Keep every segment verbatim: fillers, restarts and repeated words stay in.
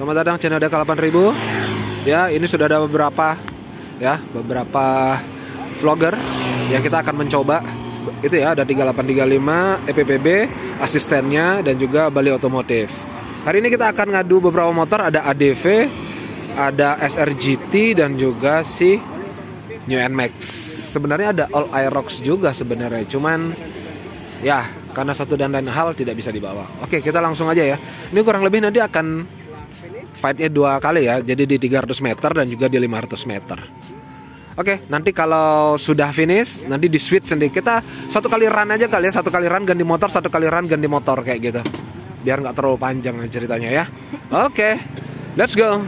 Selamat datang channel D K delapan ribu. Ya, ini sudah ada beberapa ya, beberapa vlogger yang kita akan mencoba. Itu ya, ada tiga delapan tiga lima, E P P B, asistennya dan juga Bali Otomotif. Hari ini kita akan ngadu beberapa motor, ada A D V, ada S R G T dan juga si New N Max. Sebenarnya ada All Aerox juga sebenarnya, cuman ya karena satu dan lain hal tidak bisa dibawa. Oke, kita langsung aja ya. Ini kurang lebih nanti akan fightnya dua kali ya, jadi di tiga ratus meter dan juga di lima ratus meter. Oke, nanti kalau sudah finish, nanti di switch sendiri. Kita satu kali run aja kali ya, satu kali run ganti motor, satu kali run ganti motor kayak gitu. Biar nggak terlalu panjang ceritanya ya. Oke, let's go.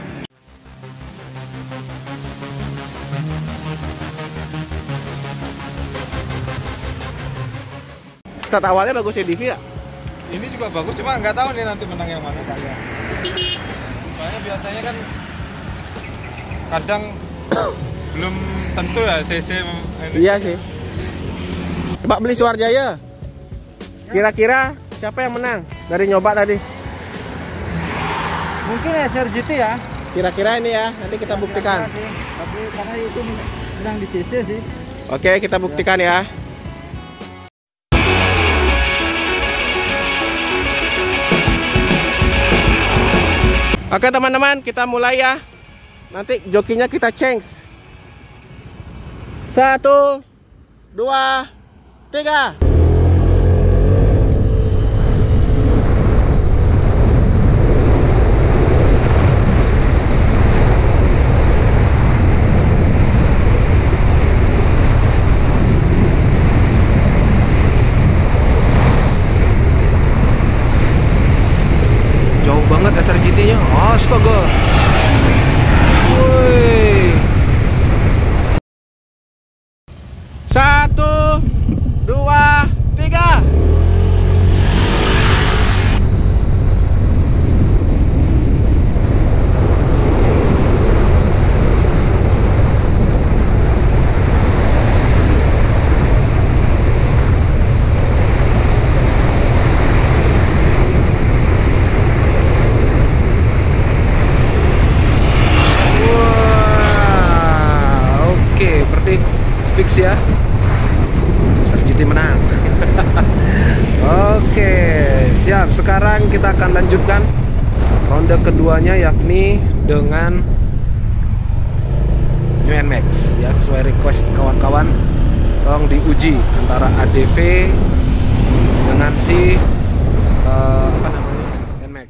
Start awalnya bagus ya D V ya? Ini juga bagus, cuma nggak tahu nih nanti menang yang mana kalian. Soalnya biasanya kan kadang belum tentu ya C C ini. Iya sih. Coba beli Suarjaya. Kira-kira siapa yang menang dari nyoba tadi? Mungkin S R G T ya. Kira-kira ini ya, nanti kita buktikan. Tapi karena itu menang di C C sih. Oke, kita buktikan ya. Oke teman-teman, kita mulai ya. Nanti jokinya kita change. Satu, dua, tiga. Jauh banget S R G T-nya. Astaga. Woi. Satu, dua, tiga. Fix ya, S R G T menang. Oke, siap. Sekarang kita akan lanjutkan ronde keduanya, yakni dengan New N Max ya, sesuai request kawan-kawan. Tolong diuji antara A D V dengan si uh, apa namanya N Max.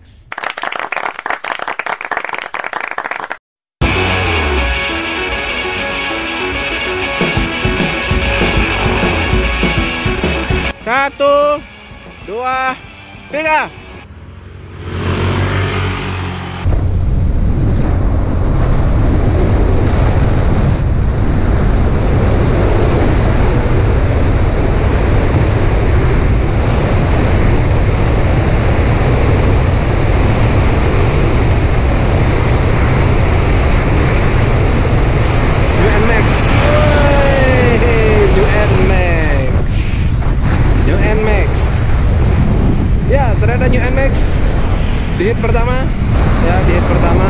Satu, dua, tiga. Ternyata New N Max di hit pertama ya, di hit pertama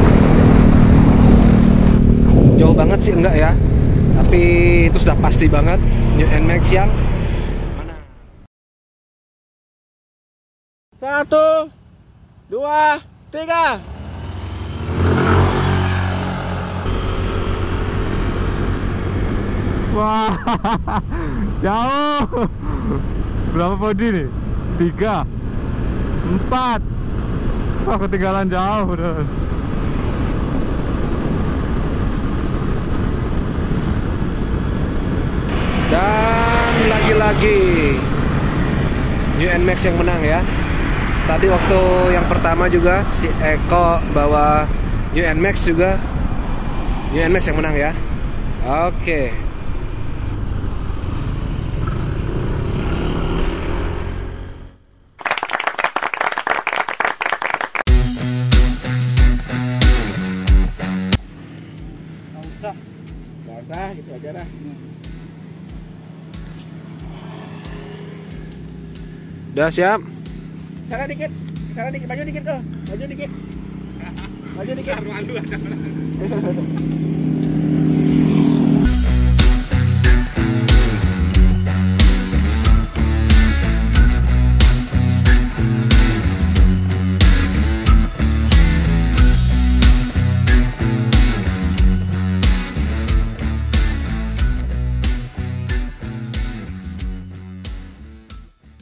jauh banget sih enggak ya, tapi itu sudah pasti banget New N Max yang mana. Satu, dua, tiga. Wah, jauh. Berapa body nih? Tiga, empat. Wah, ketinggalan jauh beneran. Dan lagi-lagi New N Max yang menang ya. Tadi waktu yang pertama juga si Eko bawa New N Max juga, New N Max yang menang ya. Oke. Gak usah, gitu aja dah. Udah siap? Sana dikit, sana dikit, maju dikit tuh, maju dikit. Maju dikit. Malu ada orang.